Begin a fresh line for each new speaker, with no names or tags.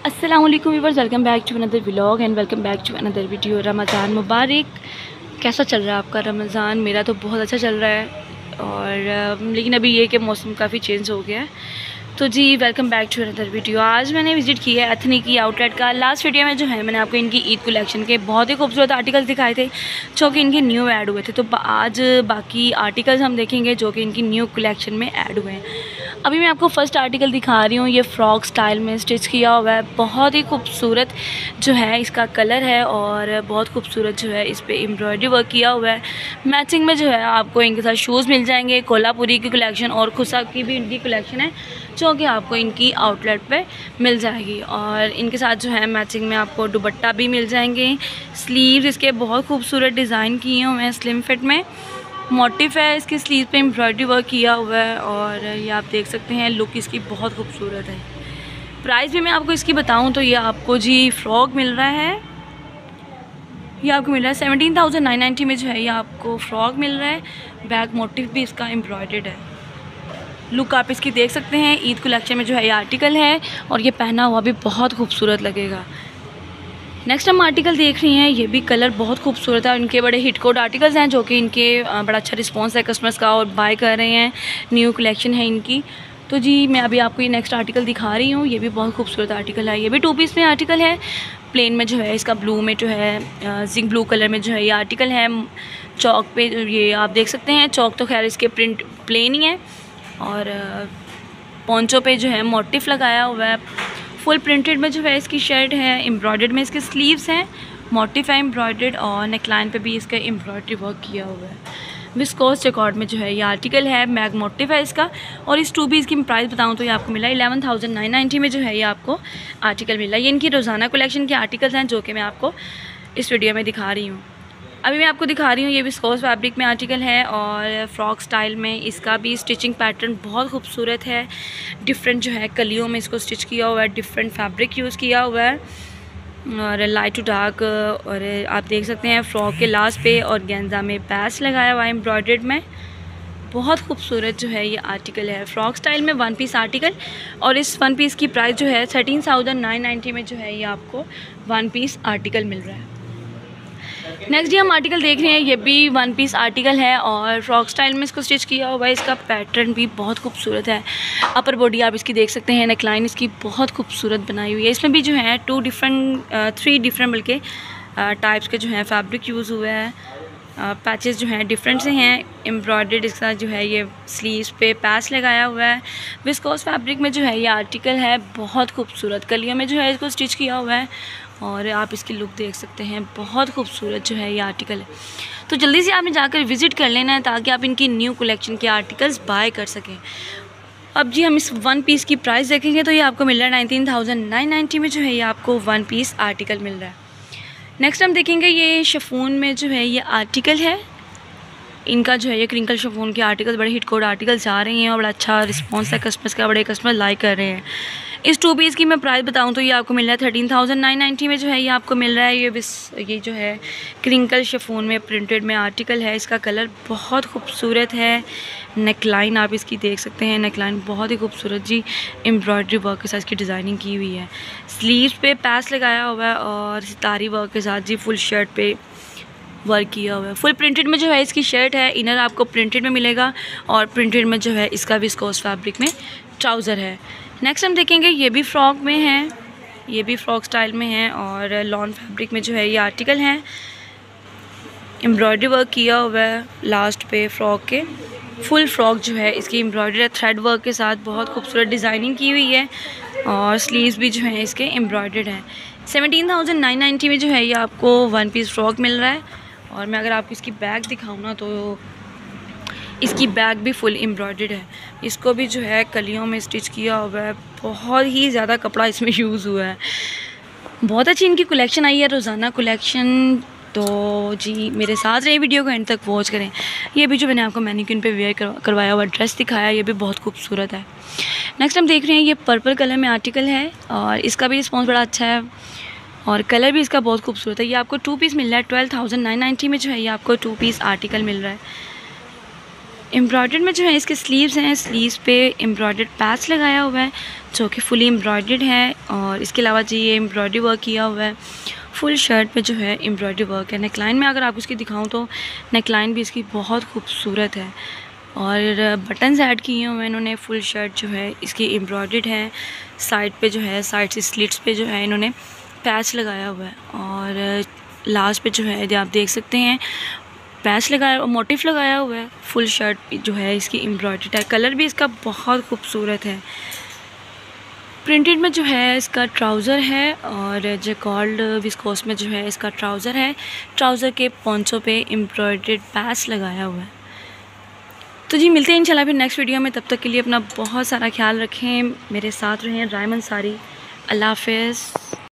अस्सलाम वालेकुम viewers, welcome back to another vlog and welcome back to another video. Ramzan मुबारक। कैसा चल रहा है आपका रमज़ान? मेरा तो बहुत अच्छा चल रहा है और लेकिन अभी ये कि मौसम काफ़ी चेंज हो गया है। तो जी welcome back to another video. आज मैंने विज़िट किया है एथनिक की आउटलेट का। लास्ट वीडियो में जो है मैंने आपको इनकी ईद कलेक्शन के बहुत ही खूबसूरत आर्टिकल्स दिखाए थे जो कि इनके न्यू ऐड हुए थे। तो आज बाकी आर्टिकल्स हम देखेंगे जो कि इनकी न्यू कलेक्शन में ऐड हुए हैं। अभी मैं आपको फ़र्स्ट आर्टिकल दिखा रही हूँ। ये फ्रॉक स्टाइल में स्टिच किया हुआ है, बहुत ही खूबसूरत जो है इसका कलर है और बहुत खूबसूरत जो है इस पर एम्ब्रॉयडरी वर्क किया हुआ है। मैचिंग में जो है आपको इनके साथ शूज़ मिल जाएंगे। कोल्हापुरी की कलेक्शन और खुसा की भी इनकी कलेक्शन है जो कि आपको इनकी आउटलेट पे मिल जाएगी और इनके साथ जो है मैचिंग में आपको दुपट्टा भी मिल जाएंगे। स्लीव्स इसके बहुत खूबसूरत डिज़ाइन किए हुए हैं, स्लिम फिट में मोटिफ है इसकी स्लीव पे एम्ब्रॉयडरी वर्क किया हुआ है और ये आप देख सकते हैं लुक इसकी बहुत खूबसूरत है। प्राइस भी मैं आपको इसकी बताऊं तो ये आपको जी फ्रॉक मिल रहा है, ये आपको मिल रहा है 17,990 में जो है ये आपको फ्रॉक मिल रहा है। बैक मोटिफ भी इसका एम्ब्रॉयडर्ड है। लुक आप इसकी देख सकते हैं। ईद कलेक्शन में जो है ये आर्टिकल है और ये पहना हुआ भी बहुत खूबसूरत लगेगा। नेक्स्ट हम आर्टिकल देख रही हैं, ये भी कलर बहुत खूबसूरत है। इनके बड़े हिट कोड आर्टिकल्स हैं जो कि इनके बड़ा अच्छा रिस्पांस है कस्टमर्स का और बाय कर रहे हैं। न्यू कलेक्शन है इनकी। तो जी मैं अभी आपको ये नेक्स्ट आर्टिकल दिखा रही हूँ। ये भी बहुत खूबसूरत आर्टिकल है। ये भी 2 पीस में आर्टिकल है। प्लेन में जो है इसका ब्लू में जो है जिंक ब्लू कलर में जो है ये आर्टिकल है। चौक पे ये आप देख सकते हैं। चौक तो खैर इसके प्रिंट प्लेन ही है और पोंचो पे जो है मोटिफ लगाया हुआ है। फुल प्रिंटेड में जो है इसकी शर्ट है। एम्ब्रॉयडर्ड में इसके स्लीव्स हैं, मोटिफ है एम्ब्रॉयडर्ड और नेकलाइन पे भी इसका एम्ब्रॉयडरी वर्क किया हुआ है। विस्कोस जैकार्ड में जो है ये आर्टिकल है। मैग मोटिफ है इसका और इस 2 पीस की प्राइस बताऊं तो ये आपको मिला 11,990 में जो है ये आपको आर्टिकल मिला। ये इनकी रोज़ाना कलेक्शन के आर्टिकल्स हैं जो कि मैं आपको इस वीडियो में दिखा रही हूँ। अभी मैं आपको दिखा रही हूँ ये विस्कोस फैब्रिक में आर्टिकल है और फ्रॉक स्टाइल में इसका भी स्टिचिंग पैटर्न बहुत खूबसूरत है। डिफरेंट जो है कलियों में इसको स्टिच किया हुआ है, डिफरेंट फैब्रिक यूज़ किया हुआ है और लाइट टू डार्क। और आप देख सकते हैं फ्रॉक के लास्ट पे और गेंजा में पैच लगाया हुआ है एम्ब्रॉयडर्ड में। बहुत खूबसूरत जो है ये आर्टिकल है फ्रॉक स्टाइल में 1 पीस आर्टिकल और इस 1 पीस की प्राइस जो है 13,990 में जो है ये आपको 1 पीस आर्टिकल मिल रहा है। नेक्स्ट ये हम आर्टिकल देख रहे हैं, ये भी 1 पीस आर्टिकल है और फ्रॉक स्टाइल में इसको स्टिच किया हुआ है। इसका पैटर्न भी बहुत खूबसूरत है। अपर बॉडी आप इसकी देख सकते हैं, नेकलाइन इसकी बहुत खूबसूरत बनाई हुई है। इसमें भी जो है 3 डिफरेंट बल्कि टाइप्स के जो हैं फैब्रिक यूज़ हुए हैं। पैचेस जो हैं डिफरेंट से हैं। एम्ब्रॉयडर्ड इसका जो है ये स्लीव्स पे पैच लगाया हुआ है। विस्कोस फैब्रिक में जो है ये आर्टिकल है, बहुत खूबसूरत कलियों में जो है इसको स्टिच किया हुआ है और आप इसकी लुक देख सकते हैं, बहुत खूबसूरत जो है ये आर्टिकल है। तो जल्दी से आपने जाकर विज़िट कर लेना है ताकि आप इनकी न्यू कलेक्शन के आर्टिकल्स बाय कर सकें। अब जी हम इस 1 पीस की प्राइस देखेंगे तो ये आपको मिल रहा है 19,990 में जो है ये आपको 1 पीस आर्टिकल मिल रहा है। नेक्स्ट हम देखेंगे ये शिफॉन में जो है ये आर्टिकल है। इनका जो है ये क्रिंकल शिफॉन के आर्टिकल बड़े हिट कोड आर्टिकल्स आ रहे हैं और बड़ा अच्छा रिस्पांस है कस्टमर्स का, बड़े कस्टमर लाइक कर रहे हैं। इस 2 पीस की मैं प्राइस बताऊं तो ये आपको मिल रहा है 13,990 में जो है ये आपको मिल रहा है। ये जो है क्रिंकल शिफॉन में प्रिंटेड में आर्टिकल है। इसका कलर बहुत खूबसूरत है। नेकलाइन आप इसकी देख सकते हैं, नेकलाइन बहुत ही खूबसूरत जी एम्ब्रॉयडरी वर्क के साथ इसकी डिज़ाइनिंग की हुई है। स्लीव्स पे पैच लगाया हुआ है और सितारी वर्क के साथ जी फुल शर्ट पे वर्क किया हुआ है। फुल प्रिंटेड में जो है इसकी शर्ट है। इनर आपको प्रिंटेड में मिलेगा और प्रिंटेड में जो है इसका विस्कोस फैब्रिक में ट्राउज़र है। नेक्स्ट हम देखेंगे ये भी फ्रॉक में है, ये भी फ्रॉक स्टाइल में है और लॉन फैब्रिक में जो है ये आर्टिकल है। एम्ब्रॉयडरी वर्क किया हुआ है लास्ट पे फ्रॉक के। फुल फ्रॉक जो है इसकी एम्ब्रॉयडरी थ्रेड वर्क के साथ बहुत खूबसूरत डिज़ाइनिंग की हुई है और स्लीव्स भी जो है इसके एम्ब्रॉयडर्ड हैं। 17,990 में जो है ये आपको 1 पीस फ्रॉक मिल रहा है। और मैं अगर आपको इसकी बैग दिखाऊँ ना तो इसकी बैग भी फुल एम्ब्रॉयडर्ड है। इसको भी जो है कलियों में स्टिच किया हुआ है। बहुत ही ज़्यादा कपड़ा इसमें यूज़ हुआ है। बहुत अच्छी इनकी कलेक्शन आई है, रोज़ाना कलेक्शन। तो जी मेरे साथ रहे, वीडियो को एंड तक वॉच करें। ये भी जो मैंने आपको मैनिक्विन पे वेयर करवाया हुआ ड्रेस दिखाया, ये भी बहुत खूबसूरत है। नेक्स्ट हम देख रहे हैं ये पर्पल कलर में आर्टिकल है और इसका भी रिस्पॉन्स बड़ा अच्छा है और कलर भी इसका बहुत खूबसूरत है। ये आपको 2 पीस मिल रहा है 12,990 में जो है ये आपको 2 पीस आर्टिकल मिल रहा है। एम्ब्रॉयडर्ड में जो है इसके स्लीव्स हैं, स्लीव्स पे एम्ब्रॉयडर्ड पैच लगाया हुआ है जो कि फुली एम्ब्रॉयडर्ड है। और इसके अलावा जी ये एम्ब्रॉयडरी वर्क किया हुआ है। फुल शर्ट पे जो है एम्ब्रॉयडरी वर्क है। नेकलाइन में अगर आपको इसकी दिखाऊं तो नेकलाइन भी इसकी बहुत खूबसूरत है और बटन्स ऐड किए हुए हैं इन्होंने। फुल शर्ट जो है इसकी एम्ब्रॉयडर्ड है। साइड पे जो है, साइड से स्लिट्स पे जो है इन्होंने पैच लगाया हुआ है और लास्ट पे जो है आप देख सकते हैं पैच लगाया और मोटिफ लगाया हुआ है। फुल शर्ट जो है इसकी एम्ब्रॉयडर्ड है। कलर भी इसका बहुत खूबसूरत है। प्रिंटेड में जो है इसका ट्राउज़र है और जैकॉल्ड विस्कोस में जो है इसका ट्राउज़र है। ट्राउज़र के पोंचों पे एम्ब्रॉयडर्ड पैच लगाया हुआ है। तो जी मिलते हैं इंशाल्लाह फिर नेक्स्ट वीडियो में। तब तक के लिए अपना बहुत सारा ख्याल रखें, मेरे साथ रहें। रायमन सारी, अल्लाह हाफ़िज़।